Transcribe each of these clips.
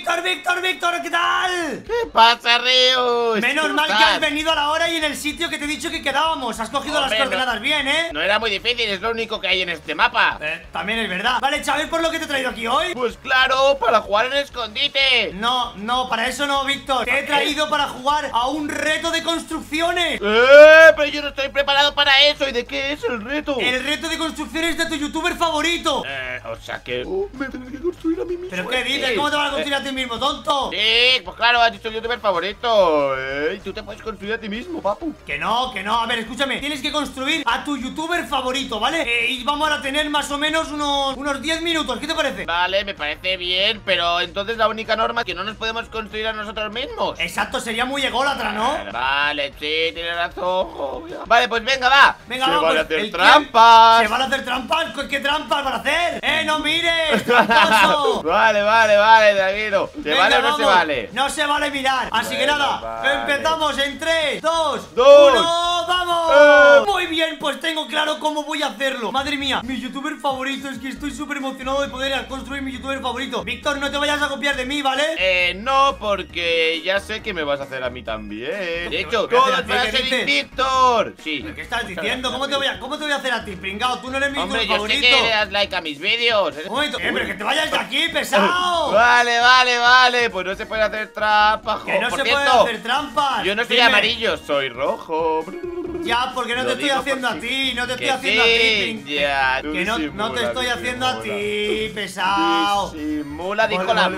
Víctor, Víctor, Víctor, ¿qué tal? ¿Qué pasa, Rius? Menos mal que has venido a la hora y en el sitio que te he dicho que quedábamos. Has cogido las coordenadas bien, ¿eh? No era muy difícil, es lo único que hay en este mapa. También es verdad. Vale, ¿sabes por lo que te he traído aquí hoy? Pues claro, para jugar en escondite. No, para eso no, Víctor. Te he traído para jugar a un reto de construcciones. Pero yo no estoy preparado para eso. ¿Y de qué es el reto? El reto de construcciones de tu youtuber favorito. O sea que... me tendré que construir a mí mismo. ¿Pero qué dices? ¿Cómo te vas a construir a ti mismo, tonto? Sí, pues claro, has dicho el youtuber favorito. Y tú te puedes construir a ti mismo, papu. Que no. A ver, escúchame. Tienes que construir a tu youtuber favorito, ¿vale? Y vamos a tener más o menos unos 10 minutos. ¿Qué te parece? Vale, me parece bien, pero entonces la única norma es que no nos podemos construir a nosotros mismos. Exacto, sería muy ególatra, ¿no? Vale, sí, tienes razón. Vale, pues venga, va. Venga, Se vamos. van a hacer trampas. ¿Se van a hacer trampas? ¿Qué trampas van a hacer? ¡No mires! ¡Tramposo! Vale, tranquilo. ¿Se Venga, vale o no vamos. se vale? No se vale mirar. Así que nada, vale. empezamos en 3, 2, Dos. 1, ¡vamos! Muy bien, pues tengo claro cómo voy a hacerlo. Madre mía, mi youtuber favorito. Es que estoy súper emocionado de poder construir mi youtuber favorito. Víctor, no te vayas a copiar de mí, ¿vale? No, porque ya sé que me vas a hacer a mí también. De hecho, ¿Qué hacer a todos ti? van a ¿Qué ser dices? Víctor. Sí. ¿Qué estás diciendo? ¿Cómo te voy a hacer a ti, pringao? Tú no eres mi Hombre, youtuber yo sé favorito. que le das like a mis vídeos. Un momento, pero que te vayas de aquí, pesado. Vale. Pues no se puede hacer trampa. Que no Por se cierto, puede hacer trampas. yo no soy Dime. amarillo, soy rojo. Ya, porque no Lo te estoy digo haciendo a por si- ti, no te estoy Que haciendo a ti, sí, ya, tú que no te disimula, estoy haciendo a disimula. ti, pesado. Disimula, dijo la Vale.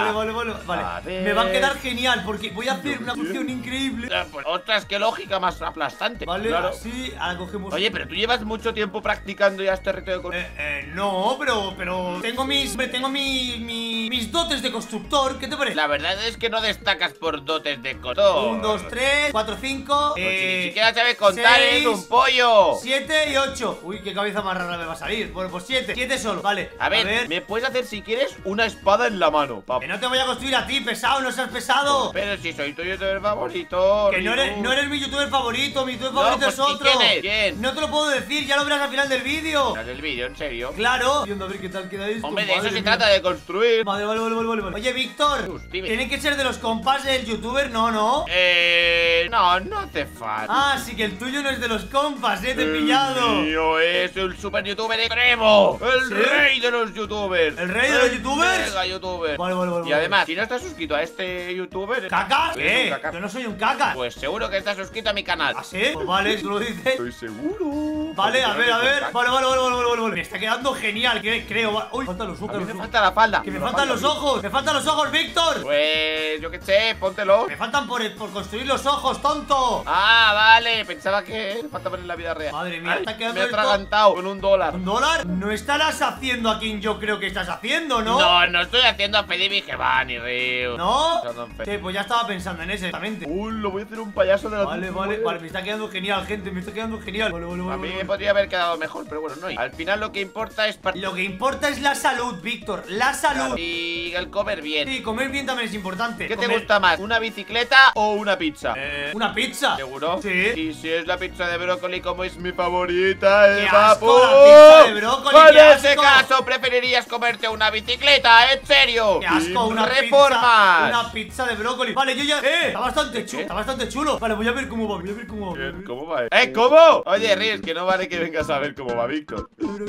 A ver. Me va a quedar genial porque voy a hacer una función increíble. Pues, ostras, qué lógica más aplastante. Vale, Claro. así, ahora cogemos. Oye, pero tú llevas mucho tiempo practicando ya este reto de No, pero tengo mis dotes de constructor, ¿qué te parece? La verdad es que no destacas por dotes de constructor. 1, 2, 3, 4, 5. Pues si ni siquiera sabes contar, eres 6, un pollo. 7 y 8. Uy, qué cabeza más rara me va a salir. Bueno, pues 7 solo, vale. A ver, me puedes hacer si quieres una espada en la mano, Que papu. no te voy a construir a ti, pesado, no seas pesado. Pero si soy tu youtuber favorito. Que no eres mi youtuber favorito, mi youtuber favorito pues, es otro. ¿y quién es? ¿Quién? No te lo puedo decir, ya lo verás al final del vídeo. ¿Miras el vídeo, en serio? Claro. Viendo a ver qué tal queda esto. Hombre, de eso madre se mía. trata, de construir. Vale. Oye, Víctor, Dime. ¿tienen que ser de los compas del youtuber? No. No hace falta. Ah, sí que el tuyo no es de los compas, te he pillado. El mío es el super youtuber extremo. El ¿Sí? rey de los youtubers. ¿El rey de los youtubers? Mega youtuber. Vale. Y además, si no estás suscrito a este youtuber. ¿Cacas? eres un ¿Qué? caca. Yo no soy un cacas. Pues seguro que estás suscrito a mi canal. ¿Ah, sí? Pues vale, tú lo dices. Estoy seguro. Vale, a Porque ver. no eres un caca. Vale. Me está quedando genial, creo. Uy, faltan los A ojos. mí me falta la falda. Que me faltan los ojos. Me faltan los ojos, Víctor. Pues yo qué sé, póntelo. Me faltan por construir los ojos, tonto. Ah, vale, pensaba que me falta poner en la vida real. Madre mía, Ay, está quedando me he esto- atragantado con $1. ¿Un dólar? No estarás haciendo a quien yo creo que estás haciendo, ¿no? No estoy haciendo a Felipe Gevan ni Río. ¿No? Pensando en Fe- Sí, pues ya estaba pensando en ese, exactamente. Lo voy a hacer un payaso de la Vale, me está quedando genial, gente, me está quedando genial. Vale. A mí me podría haber quedado mejor, pero bueno, no hay. Al final lo que importa es Lo que importa es la salud, Víctor, la salud. y el comer bien. Sí, comer bien también es importante. ¿Qué te Comer- gusta más? ¿Una bicicleta o una pizza? Una pizza. ¿Seguro? Sí. Y si es la pizza de brócoli, como es mi favorita, ¡Qué papu. asco la pizza de brócoli, En qué ese asco! caso, preferirías comerte una bicicleta, ¿en serio? ¡Qué asco! Sin Una reformas. pizza, una pizza de brócoli. Vale, yo ya... Está bastante chulo, está bastante chulo. Vale, voy a ver cómo va, Bien, ¿cómo va? ¿Cómo? Oye, Riz, que no vale que vengas a ver cómo va Víctor.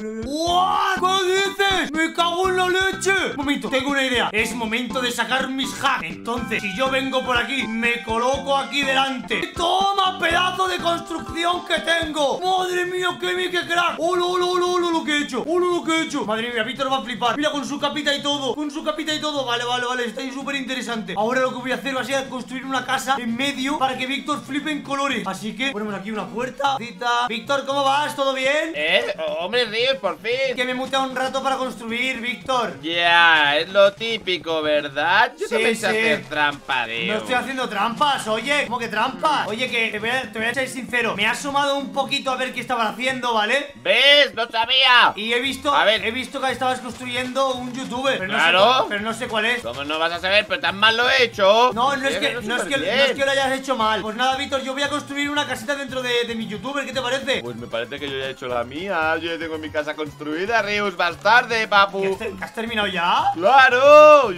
¡What! ¿Qué dices? ¡Me cago en la leche! Un momento, tengo una idea. Es momento de sacar mis hacks. Entonces, si yo vengo por aquí, me coloco aquí delante. ¡Toma, pedazo de construcción que tengo! ¡Madre mía, qué crack! ¡Hola, lo que he hecho! ¡Hola, lo que he hecho! Madre mía, Víctor va a flipar. Mira, con su capita y todo. Vale. Está ahí súper interesante. Ahora lo que voy a hacer va a ser construir una casa en medio para que Víctor flipe en colores. Así que ponemos aquí una puerta. Víctor, ¿cómo vas? ¿Todo bien? Hombre, Riz, por fin. Que me mutea un rato para construir, Víctor. Ya, es lo típico, ¿verdad? Yo Sí, también sé sí. hacer trampa, tío. No estoy haciendo trampas, oye. ¿Cómo que trampas? Oye, que te voy a ser sincero. Me he asomado un poquito a ver qué estaban haciendo, ¿vale? ¿Ves? ¡No sabía! Y he visto A ver. que estabas construyendo un youtuber. Pero Claro. no sé cuál es. ¿Cómo no vas a saber? Pero tan mal lo he hecho. No es Sí, que pero no es superbién. que lo hayas hecho mal. Pues nada, Víctor, yo voy a construir una casita dentro de mi youtuber. ¿Qué te parece? Pues me parece que yo ya he hecho la mía. Yo ya tengo mi casa construida, Rius. Vas tarde, papu. ¿Que has terminado ya? ¡Claro! Yo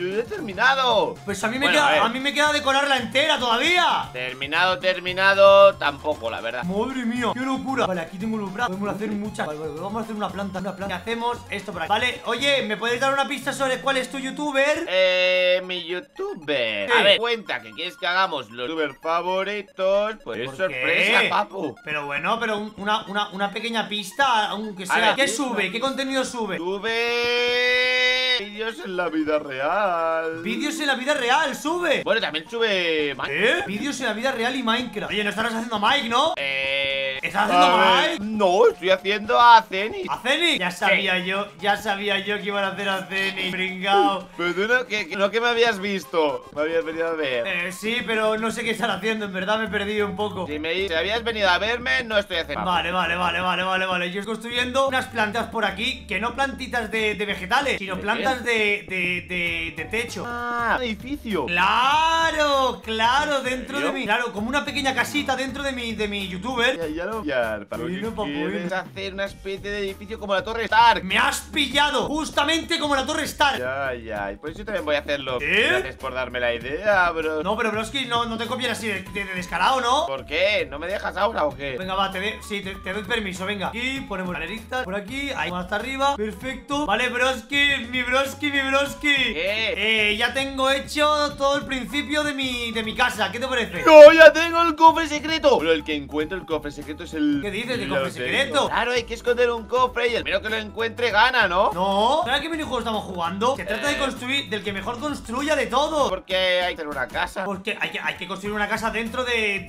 he terminado. Pues a mí me Bueno, queda, a mí me queda decorarla entera todavía. Terminado, tampoco, la verdad. Madre mía, qué locura. Vale, aquí tengo los brazos. Podemos hacer muchas. Vale, vamos a hacer una planta. Y hacemos esto por aquí. Vale, oye, ¿me puedes dar una pista sobre cuál es tu youtuber? Mi youtuber. Sí. A ver, cuenta que quieres que hagamos los youtubers favoritos. Pues es ¿Por sorpresa, qué? papu. Pero bueno, pero una pequeña pista, aunque sea. ver, ¿Qué sí, sube? ¿Qué contenido sube? Sube vídeos en la vida real. Vídeos en la vida real, sube. Bueno, también sube ¿Eh? Vídeos en la vida real y Minecraft. Oye, no estarás haciendo Mike, ¿no? ¿Estás a haciendo ver, Mike? no, estoy haciendo a Zenith. ¿A Zenith? Ya sabía yo que iban a hacer a Zenith, pringao. Pero tú no que me habías visto. Me habías venido a ver. Sí, pero no sé qué están haciendo, en verdad me he perdido un poco. Si habías venido a verme, no estoy haciendo. Vale. Yo estoy construyendo unas plantas por aquí, que no plantitas de vegetales, sino ¿De plantas de techo. Ah, un edificio. Claro, dentro ¿En serio? de mí. Claro, como una pequeña casita dentro de mi youtuber. Ya lo para lo Sí, que no, papu, quieres hacer una especie de edificio como la Torre Stark. Me has pillado, justamente como la Torre Stark. Ya, y por eso también voy a hacerlo. ¿Eh? Gracias por darme la idea, bro. No, pero Broski, no te copies así de descarado, ¿no? ¿Por qué? ¿No me dejas ahora o qué? Venga, va, te doy permiso, venga. Aquí ponemos galeritas, por aquí, ahí hasta arriba. Perfecto. Vale, Broski, mi Broski. ¿Qué? Ya tengo hecho todo el principio de mi casa. ¿Qué te parece? ¡No, ya tengo el cofre secreto! Pero el que encuentre el cofre secreto es el... ¿Qué dices de Ya cofre lo secreto? tengo. Claro, hay que esconder un cofre y el primero que lo encuentre gana, ¿no? No, ¿sabes qué minijuego estamos jugando? Se trata de construir, del que mejor construya de todo. Porque hay que tener una casa. Porque hay que construir una casa dentro del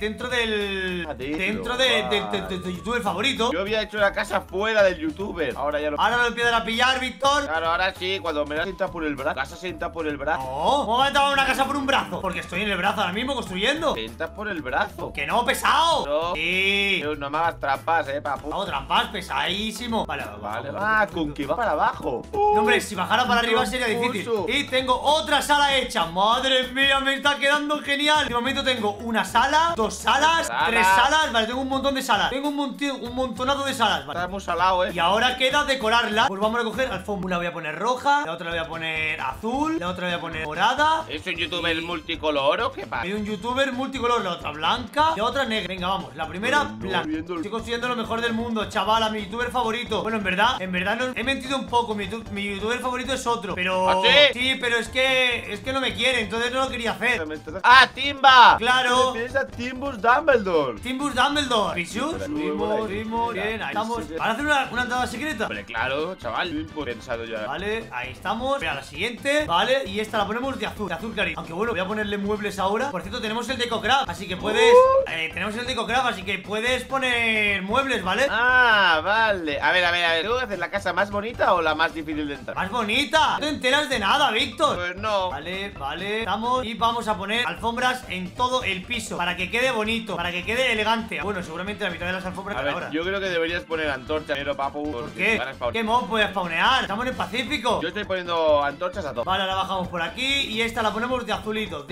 de youtuber favorito. Yo había hecho una casa fuera del youtuber. Ahora ya lo... Ahora lo empiezan a pillar, Víctor. Claro, ahora sí, cuando me la sienta por el brazo. Casa sienta por el brazo. No, ¿cómo me a tomar una casa por un brazo? Porque estoy en el brazo ahora mismo construyendo. Sienta por el brazo. ¡Que no, pesado! No. Sí. Dios, no me hagas trampas, papu. Hago trampas, pesadísimo. Vale. Vale, con que va para abajo. No, hombre, si bajara para arriba sería difícil. Y tengo otra sala hecha. Madre mía, me está quedando genial. De momento tengo una sala, 2 salas, 3 salas. Vale, tengo un montón de salas. Tengo un montonazo de salas. Vale. Estamos al lado, Y ahora queda decorarla. Pues vamos a coger alfombra. Una voy a poner roja, la otra la voy a poner azul, la otra la voy a poner morada. ¿Es un youtuber multicolor o qué pasa? Hay un youtuber multicolor, la otra blanca, la otra negra. Venga, vamos, la primera blanca. Estoy construyendo lo mejor del mundo, chaval, a mi youtuber favorito. Bueno, en verdad no, he mentido un poco. Mi youtuber favorito es otro. Pero... ¿Ah, sí? Sí, pero es que no me quiere, entonces no lo quería hacer. ¡Ah, Timba! Claro. Tienes a Timbus Dumbledore. Timbus Dumbledore. Pichus. Subimos. Bien, ahí estamos. ¿Para hacer una entrada secreta? Hombre, claro, chaval. Pensado ya. Vale, ahí estamos. Mira, la siguiente. Vale, y esta la ponemos de azul cari. Aunque bueno, voy a ponerle muebles ahora. Por cierto, tenemos el DecoCraft, así que puedes... tenemos el DecoCraft, así que puedes poner muebles, ¿vale? Ah, vale. A ver. ¿Tengo que hacer la casa más bonita o la más difícil de entrar? ¡Más bonita! No te enteras de nada, Víctor. Pues no. Vale, estamos. Y vamos a poner alfombras en todo el piso, para que quede bonito, para que quede elegante. Bueno, seguramente la mitad de las alfombras A ver, ahora. yo creo que deberías poner antorchas, pero papu. ¿Por qué? ¿Qué mob puede spawnear? Estamos en el Pacífico. Yo estoy poniendo antorchas a todo. Vale, ahora bajamos por aquí y esta la ponemos de azulito.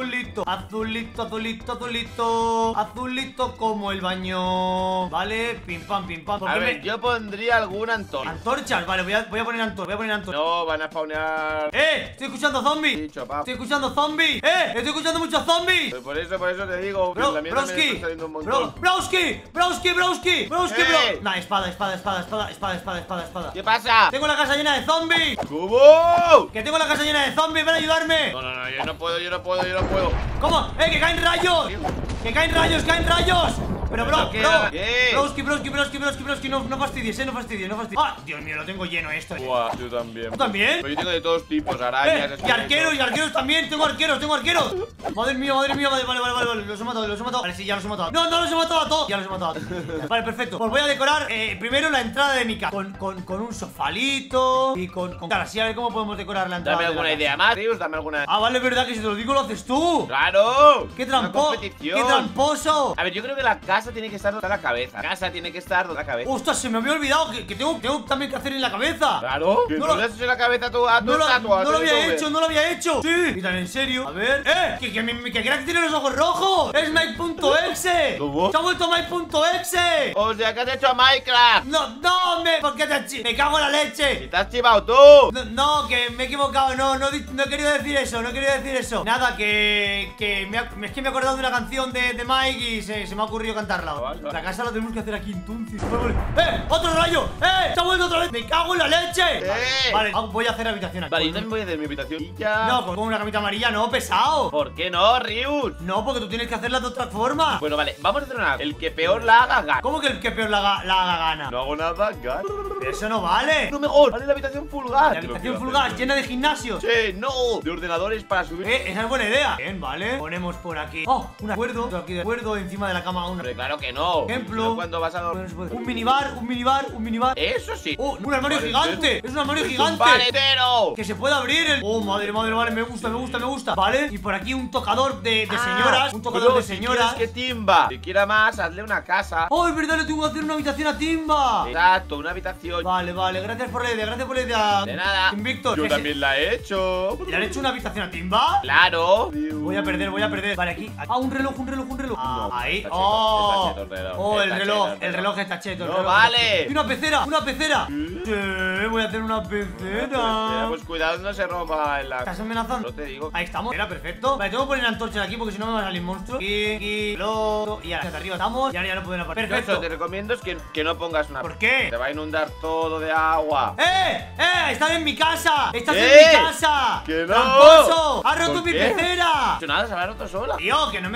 Azulito como el baño. Vale, pim pam. A ver, yo pondría alguna antorcha. Antorchas, vale, voy a poner antorchas. No, van a spawnear. Estoy escuchando zombies. Dicho, papu. Estoy escuchando zombies. Estoy escuchando muchos zombies. Pues por eso te digo, que la mía también está saliendo un montón. Broski. ¿Qué? Nah, espada. ¿Qué pasa? Tengo la casa llena de zombies. ¡Cubo! Que tengo la casa llena de zombies, ven a ayudarme. No, yo no puedo. ¿Cómo? Que caen rayos. Que caen rayos. Pero ¿Qué? Broski, no fastidies, no fastidies. Ah, Dios mío, lo tengo lleno esto. Buah, yo también. ¿Tú también? Pero yo tengo de todos tipos, arañas, y arqueros también, tengo arqueros. Madre mía, vale, los he matado. Vale, sí, ya los he matado. No los he matado a todos. Ya los he matado a todos. Vale, perfecto. Pues voy a decorar primero la entrada de mi casa con un sofalito y con claro, así a ver cómo podemos decorar la entrada. Dame alguna idea más, Rius, dame alguna. Ah, vale, es verdad que si te lo digo lo haces tú. ¡Claro! ¡Qué Una competición. tramposo! A ver, yo creo que la casa casa tiene que estar donde está la cabeza. La casa tiene que estar donde está la cabeza. ¡Ostras! Se me había olvidado que tengo también que hacer en la cabeza. Claro. ¿Que no le haces en la cabeza a tu estatua? No lo había hecho, no lo había hecho. Sí. Y tan en serio. A ver. Que crack tiene los ojos rojos. Es Mike.exe. ¿Cómo? Se ha vuelto Mike.exe. O sea, ¿qué has hecho a Minecraft? No, ¿por qué me cago en la leche? Si te has chivado tú. No, que me he equivocado. No he querido decir eso. No he querido decir eso. Nada, es que me he acordado de una canción de Mike y se me ha ocurrido cantarla. Vale. La casa la tenemos que hacer aquí entonces. ¡Otro rayo! ¡Se ha vuelto otra vez! ¡Me cago en la leche! Vale, voy a hacer habitación aquí. Vale, yo también voy a hacer mi habitación y ya. No, con una camita amarilla no, pesado. ¿Por qué no, Rius? No, porque tú tienes que hacerla de otra forma. Bueno, vale, vamos a hacer una. El que peor la haga, gana. ¿Cómo que el que peor la haga gana? No hago nada, gana. Eso no vale. No mejor, vale la habitación full gas. La habitación full gas, llena de gimnasios. Sí, no, de ordenadores para subir. Esa es buena idea. Bien, vale. Ponemos por aquí. Oh, un acuerdo. Aquí de acuerdo, encima de la cama una. Pero claro que no. Ejemplo. Cuando vas a dormir. Un minibar. Eso sí. Oh, un armario gigante. Es un armario gigante. ¡Un paletero! Que se puede abrir el... Oh, madre, vale, me gusta. Vale, y por aquí un tocador de señoras. Un tocador de señoras. Si quieres que Timba si quiera más, hazle una casa. Oh, es verdad, le tengo que hacer una habitación a Timba. Exacto, una habitación. Vale, gracias por la idea. De nada. Víctor. Yo también la he hecho. ¿Le han hecho una habitación a Timba? Claro. Voy a perder. Vale, aquí. Un reloj. No, Ahí. está Oh, cheto el reloj. oh, el Está reloj. cheto El reloj está cheto. No vale. Y una pecera. Sí, voy a hacer una pecera. Pues cuidado, no se rompa en la. ¿Estás amenazando? No te digo. Ahí estamos. Era perfecto. Vale, tengo que poner antorchas aquí porque si no me va a salir monstruo. Aquí, y ahora hasta arriba estamos. Y ahora ya no pueden aparecer. Perfecto. Perfecto. Te recomiendo es que no pongas una. ¿Por qué? Te va a inundar todo de agua. ¡Están en mi casa! ¡Estás en ¿Qué? mi casa! ¡Que no! ¡Tramposo! ¡Has roto ¿Por mi qué? pecera! No he hecho nada, se habrá roto sola. Tío, que no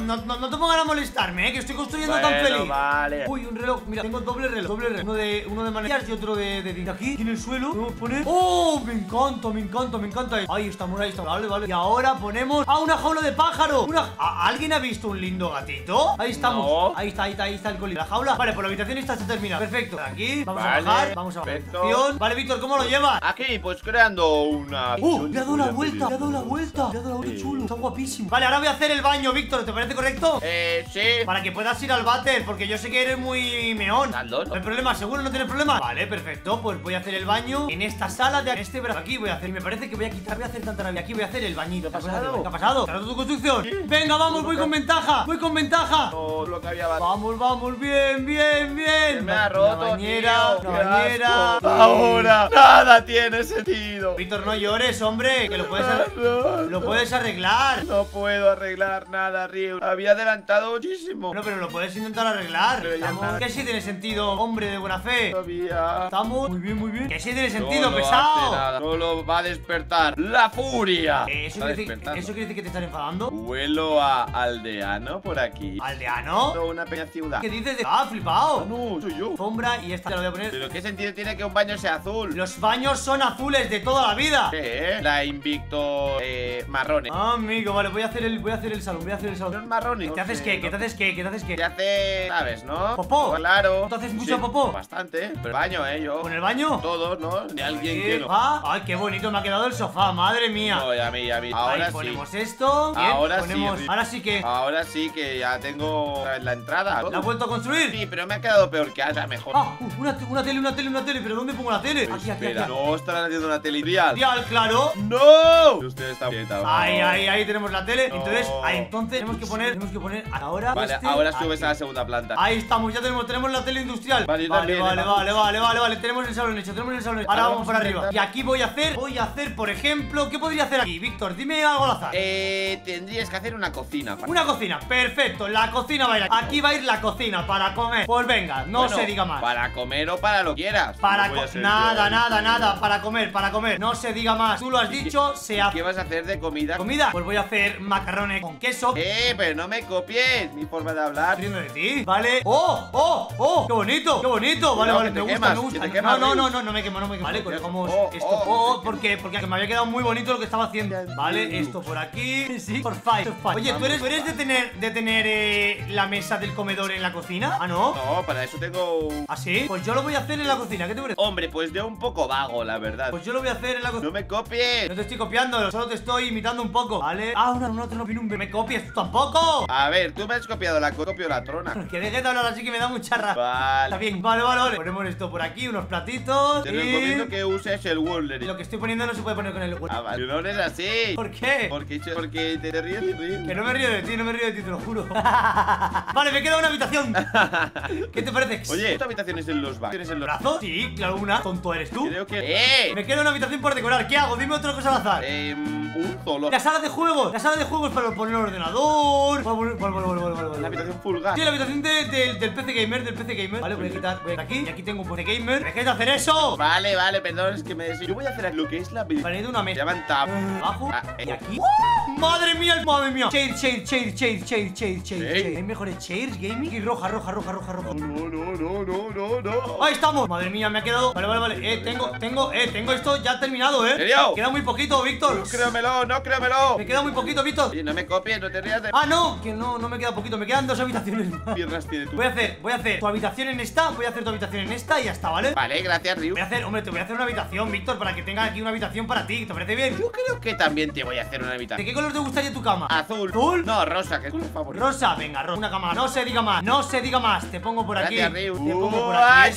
te pongan a molestarme, que estoy construyendo tan Bueno, feliz. vale. Uy, un reloj, mira, tengo doble reloj. Uno de manillas y otro de aquí, en el suelo. Vamos a poner. ¡Oh! Me encanta. Ahí estamos. Vale. Y ahora ponemos. Una jaula de pájaro. ¿Alguien ha visto un lindo gatito? Ahí estamos. No. Ahí está el coli. La jaula. Vale, por la habitación esta se termina. Perfecto. Aquí, vamos a Vale, bajar. Vamos a la perfecto. habitación. Vale, Víctor, ¿cómo lo llevas? Aquí, pues creando una. Le ha dado la vuelta, chulo. Está guapísimo. Vale, ahora voy a hacer el baño, Víctor. ¿Te parece correcto? Sí. Para que puedas ir al váter, porque yo sé que eres muy meón. Hazlo, ¿no? No hay problema, seguro no tienes problema. Vale, perfecto, pues voy a hacer el baño en esta sala de este brazo. Aquí voy a hacer, y me parece que voy a hacer tanta rabia. Aquí voy a hacer el bañito. ¿Qué ha pasado? ¿Qué ha pasado? ¿Te has roto tu construcción? Venga, vamos, voy con ventaja. No, lo que había. Vamos, bien. Se me ha roto, La bañera, tío, la qué bañera. asco. Ahora, nada tiene sentido. Víctor, no llores, hombre, que lo puedes arreglar. No puedo arreglar nada, Ryu. Había adelantado muchísimo. Bueno, pero lo puedes intentar arreglar. Pero ya nada. Que sí tiene sentido, hombre de buena fe. Todavía. Estamos muy bien. Que sí tiene sentido, No lo hace pesado. nada. Solo va a despertar la furia. ¿Eso Está quiere despertando. decir que te están enfadando? Huelo a aldeano por aquí. ¿Aldeano? No, una pequeña ciudad. ¿Qué dices? flipado. No, soy yo. Alfombra y esta te la voy a poner. ¿Pero qué sentido tiene que un baño sea azul? Los baños son azules de toda la vida. ¿Qué? La Invicto marrones. Amigo, vale, voy a hacer el salón. Los marrones. ¿Qué haces qué? ¿Qué haces qué? ¿Qué hace? ¿Sabes, no? ¿Popó? Claro. ¿Tú haces mucho popó? Bastante. Pero baño, yo. ¿Con el baño? Todos, ¿no? De alguien Sí. que no. Ay, qué bonito me ha quedado el sofá, madre mía. No, ya a mí. Ahora Ahí sí. ponemos esto. Bien, Ahora sí, ponemos. sí. Ahora sí que. Ahora sí que ya tengo la entrada. ¿La has vuelto a construir? Sí, pero me ha quedado peor que haya mejor. Una tele. ¿Pero dónde pongo la tele? Pues Aquí. espera, no estarán haciendo una tele ideal. Dial, claro. ¡No! Usted está quieta. Ahí tenemos la tele. No. Entonces tenemos que poner ahora. Vale, ahora subes a la segunda planta. Ahí estamos, ya tenemos la tele industrial. Vale, yo vale, también, vale. Tenemos el salón hecho, Ahora vamos para arriba. intentar. Y aquí voy a hacer, por ejemplo, ¿qué podría hacer aquí? Víctor, dime algo al azar. Tendrías que hacer una cocina. Una cocina, perfecto, la cocina va a ir aquí. Aquí va a ir la cocina para comer. Pues venga, no Bueno, se diga más. Para comer o para lo quieras. Para No voy a ser nada, yo. nada, para comer. No se diga más. Tú lo has dicho, se hace. ¿Qué vas a hacer de comida? ¿Comida? Pues voy a hacer macarrones con queso. Pero no me copies mi forma de hablar. Riendo de ti, ¿vale? ¡Oh! ¡Qué bonito! Vale, que te me quemas, gusta. que te quemas, No Rius. me quemo. Vale, cogemos Oh, esto. oh, Porque me había quedado muy bonito lo que estaba haciendo. Vale, esto por aquí. Sí, por five. Oye, ¿tú eres de tener la mesa del comedor en la cocina? ¿Ah, no? No, para eso tengo. ¿Ah, sí? Pues yo lo voy a hacer en la cocina, ¿qué te parece? Hombre, pues yo un poco vago, la verdad. Pues yo lo voy a hacer en la cocina. No me copies. No te estoy copiando, solo te estoy imitando un poco, ¿vale? Ah, un otro no viene un... ¿Me copias tú tampoco? A ver, tú me has copiado la copio la trona. Que deje de hablar así que me da mucha rabia. Vale. Está bien, vale. Ponemos esto por aquí, unos platitos. Te recomiendo que uses el Wolverine. Lo que estoy poniendo no se puede poner con el... Ah, vale. No es así. ¿Por qué? Porque te ríes de ríes. Que no me río de ti, te lo juro. Vale, me queda una habitación. ¿Qué te parece? Oye, ¿esta habitación es en los baños? ¿Tienes en los ¿Brazos? Sí, claro, una. ¿Tonto eres tú? Creo que... Me queda una habitación por decorar. ¿Qué hago? Dime otra cosa al azar. Un solo. La sala de juegos. La sala de juegos para poner el ordenador. La habitación full gas. Sí, la habitación del PC Gamer, Vale, voy a quitar aquí. Y aquí tengo un PC Gamer. ¿Dejáis de hacer eso? Vale, perdón, es que me decís. Yo voy a hacer lo que es la habitación. Vale, necesito una mesa. Llaman tab. Abajo. Y aquí. Madre mía. Chair. Hay mejores chairs, gaming. Y roja. No. Ahí estamos. Madre mía, me ha quedado. Vale. Tengo esto ya terminado, ¿En serio? Queda muy poquito, Víctor. No créamelo. Me queda muy poquito, Víctor. Oye, no me copies, no te rías de... Ah, no, que no me queda poquito. Me quedan 2 habitaciones más. Piernas tiene tú. Voy a hacer tu habitación en esta. Voy a hacer tu habitación en esta y ya está, ¿vale? Vale, gracias, Ryu. Te voy a hacer una habitación, Víctor, para que tenga aquí una habitación para ti. ¿Te parece bien? Yo creo que también te voy a hacer una ¿De habitación. qué color te gustaría tu cama? Azul. ¿Azul? No, rosa, que es mi favorito. Rosa, venga, rosa. Una cama. No se diga más. Te pongo por aquí. Gracias, Ryu. Te pongo por aquí.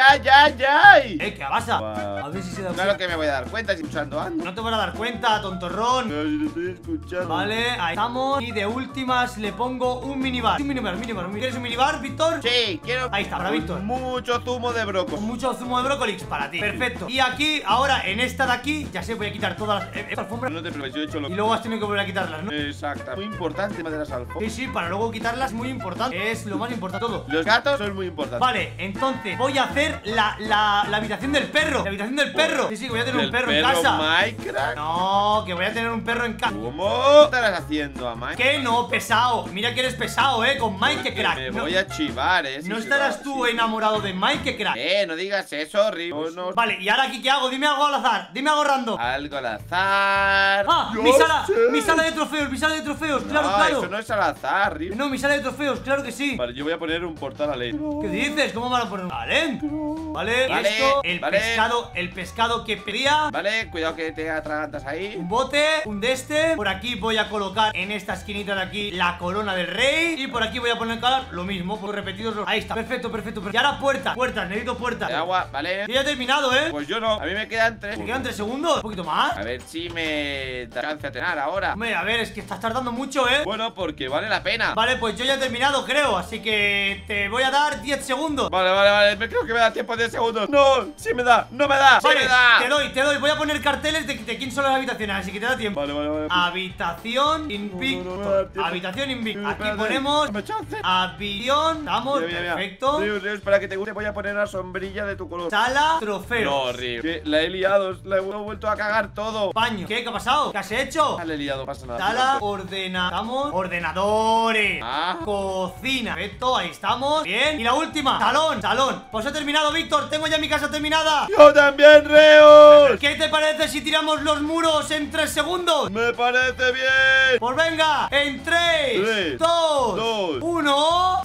Ya. ¿Qué pasa? Wow. A ver si se da Claro que me voy a dar cuenta si usando ando. No te van a dar cuenta, tontorrón. No, yo te estoy escuchando. Vale, ahí estamos. Y de últimas le pongo un minibar. ¿Quieres un minibar, Víctor? Sí, quiero. Ahí está, para Víctor. Mucho zumo de brócoli. Con mucho zumo de brócoli para ti. Perfecto. Y aquí, ahora, en esta de aquí, ya sé, voy a quitar todas las alfombras. No te preocupes, yo he hecho lo Y luego has tenido que volver a quitarlas, ¿no? Exacto. Muy importante el tema de las alfombras. Sí, para luego quitarlas, muy importante. Es lo más importante de todo. Los gatos son muy importantes. Vale, entonces voy a hacer la habitación del perro. La habitación del perro. Sí, voy a tener un perro en casa. Minecraft. No, que voy a tener un perro en casa. ¿Cómo estarás haciendo a Minecraft? ¿Qué no? Pesado. Mira que eres pesado, con Minecraft. Me voy a chivar, si No se estarás va tú así. enamorado de Minecraft. No digas eso, Ryu. No. Vale, ¿y ahora aquí qué hago? Dime algo al azar. Dime algo random. Algo al azar. Ah, Yo mi sala de trofeos, claro. Eso no es al azar, Ryu. No, mi sala de trofeos, claro que sí. Vale, yo voy a poner un portal a ley. ¿Qué dices? ¿Cómo van a poner un Vale, Vale, y esto, vale. el pescado que pedía. Vale, cuidado que te atragantas ahí. Un bote, un de este. Por aquí voy a colocar en esta esquinita de aquí la corona del rey. Y por aquí voy a poner lo mismo, por repetidos. Ahí está, perfecto. Y ahora puertas, necesito puertas. De agua, vale. Yo ya he terminado, Pues yo no, a mí me quedan 3. Me quedan 3 segundos, un poquito más. A ver si me da chance a tener ahora. Hombre, a ver, es que estás tardando mucho, Bueno, porque vale la pena. Vale, pues yo ya he terminado, creo. Así que te voy a dar 10 segundos. Vale, me creo que me da tiempo 10 segundos. No, sí me da, no me da. Vale, sí me da. te doy. Voy a poner carteles de quién son las habitaciones, así que te da tiempo. Vale. Habitación invicto. No me da tiempo. Habitación invicto. Aquí Espérate, ponemos dame chance. habitación. Vamos, Mira. perfecto. Ryu, para que te guste voy a poner una sombrilla de tu color. Sala, trofeos. No, Ryu, que la he liado, la he vuelto a cagar todo. Baño. ¿Qué ha pasado? ¿Qué has hecho? La he liado, pasa nada. Sala, estamos. Ordenadores. Ah. Cocina. Perfecto, ahí estamos. Bien. Y la última. Salón. Pues he terminado, Víctor. Tengo ya mi casa terminada. Yo también, Reus. ¿Qué te parece si tiramos los muros en 3 segundos? Me parece bien. Pues venga, en 3, Tres, 2, dos. 1,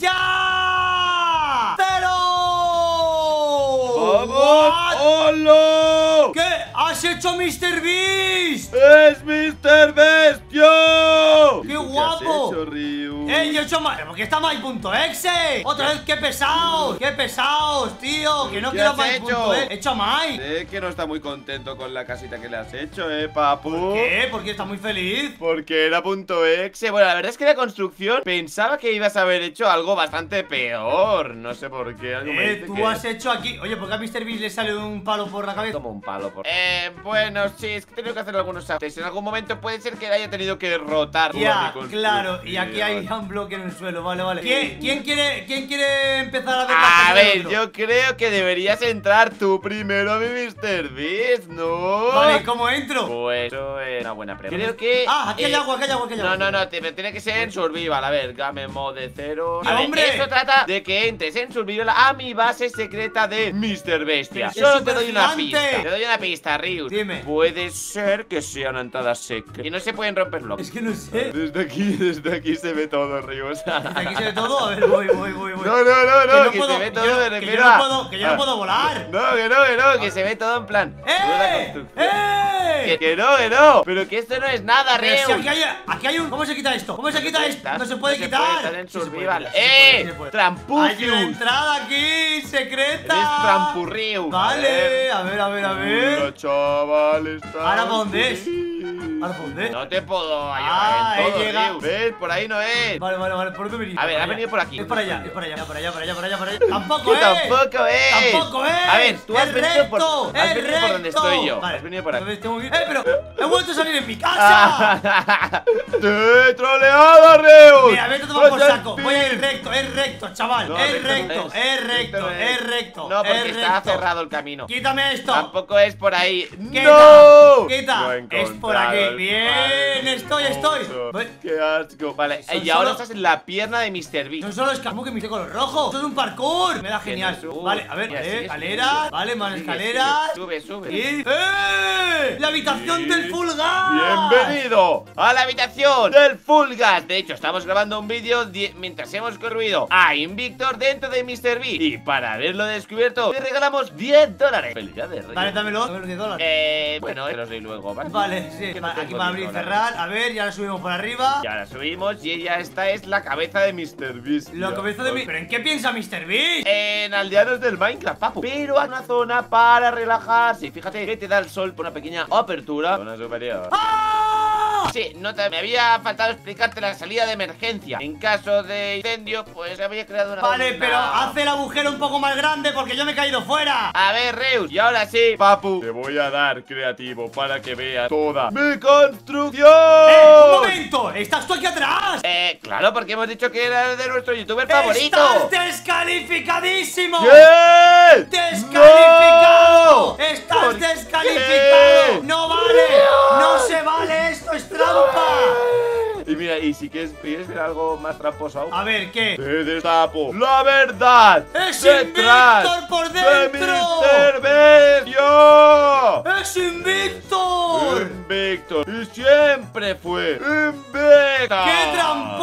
¡ya! ¡Cero! ¡Vamos! ¡Hola! ¿Qué? ¿Has hecho Mr. Beast? ¡Es Mr. Bestio! ¡Qué guapo! ¿Qué has hecho, Ryu? Yo he hecho más. ¿Por qué está My.exe? Otra vez, qué pesados, tío. Que no ¿Qué quiero has My.exe. hecho? He hecho My. Sé que no está muy contento con la casita que le has hecho, papu. ¿Qué? Porque está muy feliz. Porque era .exe. Bueno, la verdad es que la construcción pensaba que ibas a haber hecho algo bastante peor. No sé por qué. Algo me dice Tú que... has hecho aquí. Oye, ¿por qué a Mr. Beast le sale un palo por la cabeza? Como un palo por... bueno, sí, es que he tenido que hacer algunos ajustes. En algún momento puede ser que haya tenido que rotar toda mi Ya, construcción. claro, y aquí hay un bloque en el suelo, vale. ¿Quién quiere empezar a ver A la casa del ver, otro? yo creo que deberías entrar tú primero a mi Mr. Beast, ¿no? Vale, ¿cómo entro? Pues eso es una buena pregunta. Creo que... Aquí hay agua, No, tiene que ser en survival. A ver, game mode 0. ¡Ya, A ver, hombre! esto trata de que entres en survival a mi base secreta de Mr. Bestia. Pero es Solo te doy una supergigante. pista. Te doy una pista, Rius. Dime. Puede ser que sea una entrada secreta y no se pueden romper bloques. Es que no sé. Desde aquí se ve todo, todo, Rius. Aquí se ve todo. A ver, voy. No, que puedo, se ve todo, me que refiero yo no puedo volar. No, que se ve todo en plan. ¡Eh! Que no. Pero que esto no es nada, Pero Reus. si aquí hay un... ¿Cómo se quita esto? ¿Cómo se quita esto? No se puede quitar. Estás en Sí se puede, survival. sí se puede. Hay Trampucius. una entrada aquí, secreta. Eres Trampurrius. Vale, a ver. Hola, chaval, está. ¿Ahora para dónde es? ¿Ahora para dónde? No te puedo ayudar en todo, he llegado. Rius. ¿Ves? Por ahí no es. Vale, ¿por dónde venís? A ver, ha venido por aquí. Es para allá. Tampoco, Tampoco es. Tampoco es. A ver, tú has venido por donde recto. estoy yo. Vale. Has venido por aquí. Entonces tengo que ir. Pero he vuelto a salir en mi casa. ¡Te he troleado, Reus! Mira, vete a tomar por saco. Voy a ir recto, chaval. No, Es recto recto. No, porque está cerrado el camino. Quítame esto. Tampoco es por ahí. Quita, ¡No! quita. Lo he Es por aquí. encontrado. Bien, estoy. Voy. ¡Qué asco! Vale, Son y ahora solo- estás en la pierna de Mr. Beast. No solo es como que me hice color rojo. Esto es un parkour. Me da genial. Que no sube. Vale, a ver, Mira, sigue, escaleras. Vale, más Sigue, escaleras. Sube. Y... La habitación del Full Gas. ¡Bienvenido a la habitación del Full Gas! De hecho, estamos grabando un vídeo mientras hemos corrido a Invictor dentro de Mr. Beast. Y para haberlo descubierto, te regalamos $10. Felicidades, Rey. Vale, dámelo los $10. Bueno, te los doy luego, ¿vale? Vale, sí. Que no Aquí tengo para abrir y $10. cerrar. A ver, ya la subimos por arriba. Y ahora subimos y esta es la cabeza de Mr. Beast. La cabeza de mi... ¿Pero en qué piensa Mr. Beast? En aldeanos del Minecraft, papu. Pero hay una zona para relajarse. Y fíjate que te da el sol por una pequeña apertura. Zona superior. ¡Ah! Sí, me había faltado explicarte la salida de emergencia. En caso de incendio, pues había creado una... Vale, pero hace el agujero un poco más grande porque yo me he caído fuera. A ver, Reus, y ahora sí, papu, te voy a dar creativo para que veas toda mi construcción. ¡Un momento! ¿Estás tú aquí atrás? Claro, porque hemos dicho que era de nuestro youtuber favorito. ¡Estás descalificadísimo! ¿Qué? ¡Descalificado! ¡No! ¡Estás ¿Por descalificado! qué? ¡No vale! ¡No se vale! ¡Esto es trampa! Y mira, y si quieres ver algo más tramposo aún, A ver, ¿qué? te destapo la verdad. ¡Es detrás Invictor por de dentro! Mr. Beast. ¡Yo! ¡Es Invictor! Invictor. Y siempre fue Invictor. ¡Qué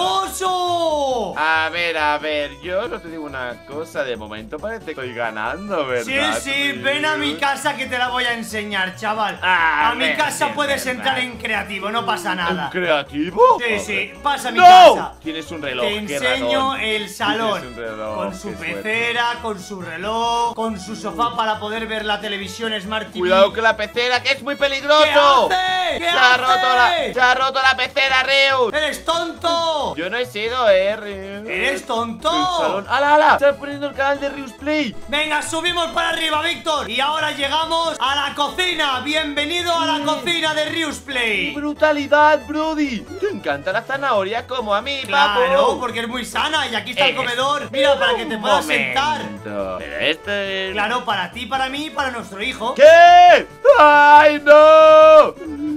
tramposo! A ver, yo solo te digo una cosa. De momento parece que estoy ganando, Sí, ¿verdad? sí, ven a mi casa que te la voy a enseñar, chaval. Ah, A mi ven, casa sí, puedes verdad. entrar en creativo, no pasa nada. ¿Un creativo? Sí, sí, pasa a mi ¡No! casa. Tienes un reloj. Te qué enseño ratón. el salón. Tienes un reloj, Con su qué suerte. pecera, con su reloj, con su sofá para poder ver la televisión Smart TV. Cuidado con la pecera, que es muy ¿Qué peligroso. hace? ¿Qué Se ha hace? roto la pecera, Reus. ¡Eres tonto! Yo no he sido, Reus. ¡Eres tonto! El salón. ¡Hala! Están poniendo el canal de Rius Play. Venga, subimos para arriba, Víctor. Y ahora llegamos a la cocina. Bienvenido a la cocina de Rius Play. ¡Brutalidad, Brody! Te encanta la zanahoria como a mí, Claro, papu. porque es muy sana. Y aquí está el Es- comedor. Mira, para que te puedas sentar. Pero este... Claro, para ti, para mí y para nuestro hijo. ¿Qué? ¡Ay, no!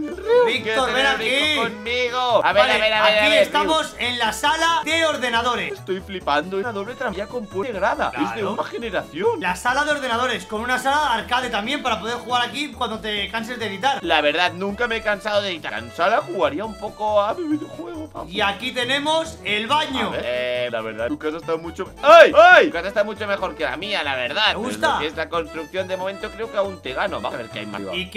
Víctor, ven aquí. Conmigo. A Vale, ver, aquí Rius. estamos en la sala de ordenadores. Estoy flipando. Una doble trampilla con pura grada. Es de Claro. una generación. La sala de ordenadores, con una sala de arcade también para poder jugar aquí cuando te canses de editar. La verdad, nunca me he cansado de editar. En sala jugaría un poco a mi videojuego, papu. Y aquí tenemos el baño. A ver, la verdad, tu casa está mucho... ¡Ay! ¡Ay! Tu casa está mucho mejor que la mía, la verdad. ¿Te gusta? Pero lo que es la construcción, de momento creo que aún te gano. Vamos a ver qué hay más. Y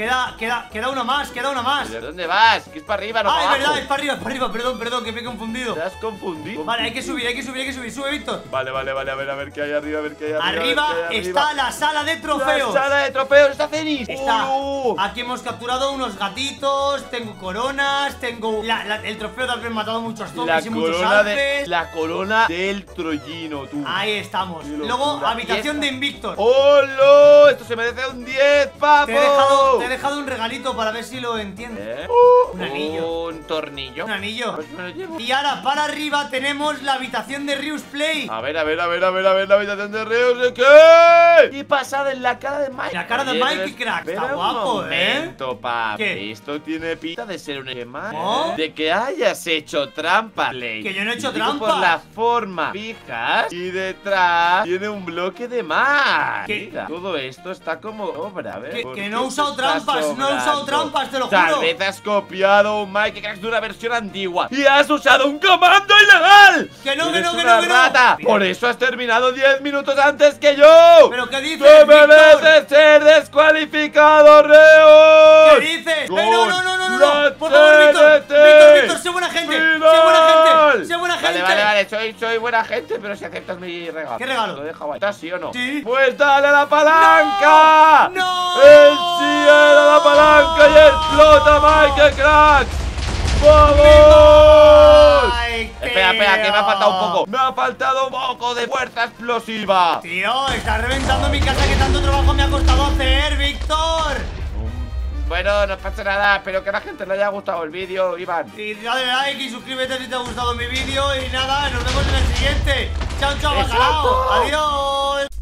queda una más, ¿De dónde vas? Que es para arriba, no Ah, para es abajo. verdad, es para arriba, perdón, que me he confundido. Te has confundido. Vale, hay que subir. Sube, Víctor. Vale, a ver qué hay arriba, Arriba está la sala de trofeos. La sala de trofeos, está Cenis. Está. ¡Oh! Aquí hemos capturado unos gatitos, tengo coronas, tengo el trofeo de haber matado muchos zombies y muchos alfes. La corona del troyino, tú. Ahí estamos. Qué locura. Luego, habitación Y de esta- Invictor. ¡Holo! Esto se merece un 10, papo. Te he dejado un regalito para ver si lo entiendes. Un anillo. Un tornillo. Un anillo. Pues me lo llevo. Y ahora para arriba tenemos la habitación de Rius Play. A ver, la habitación de Reus. ¿Qué? ¿Qué pasada en la cara de Mike? La cara de Oye, Mike, pero crack, está espera un guapo, momento, papi. ¿Qué? Esto tiene pinta de ser un esquema ¿Oh? de que hayas hecho trampa, Play. Que yo no he hecho Digo trampa. por la forma. Fijas y detrás tiene un bloque de más. ¿Qué? Mira, todo esto está como obra, a ver. ¿por Que qué no he usado esto está trampas, te lo juro. Tal vez has copiado un Minecraft de una versión antigua y has usado un comando ilegal. Que no, que Eres no, que una no, que no. rata. Por eso has terminado 10 minutos antes que yo. ¿Pero qué dices, ¡Te Víctor? mereces ser descualificado, Reo! ¿Qué dices? No, por favor, Víctor, sé buena gente, sé buena gente. Vale, soy buena gente, pero si aceptas mi regalo. ¿Qué regalo? ¿Lo dejo ahí? ¿Estás sí o no? Sí. Pues dale a la palanca. ¡No! ¡El sí era la palanca y explota Minecraft! ¡Vamos! Ay, Espera, que me ha faltado un tío. poco. Me ha faltado un poco de fuerza explosiva. Tío, está reventando mi casa que tanto trabajo me ha costado hacer, Víctor. Bueno, no pasa nada, espero que a la gente le haya gustado el vídeo, Iván. Y dale like y suscríbete si te ha gustado mi vídeo. Y nada, nos vemos en el siguiente. Chao, chao, bacalao. Adiós.